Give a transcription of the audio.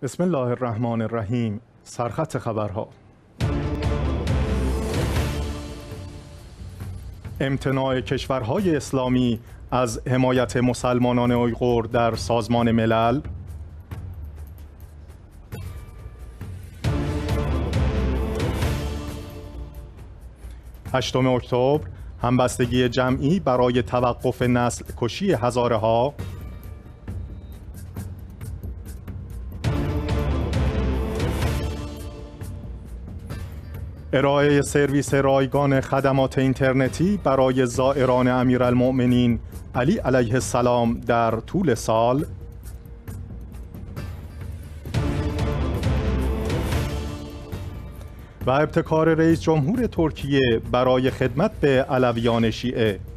بسم الله الرحمن الرحیم. سرخط خبرها. امتناع کشورهای اسلامی از حمایت مسلمانان اویغور در سازمان ملل. هشتم اکتبر، همبستگی جمعی برای توقف نسل کشی هزاره‌ها. ارائه سرویس رایگان خدمات اینترنتی برای زائران امیرالمؤمنین علی علیه السلام در طول سال. و ابتکار رئیس جمهور ترکیه برای خدمت به علویان شیعه.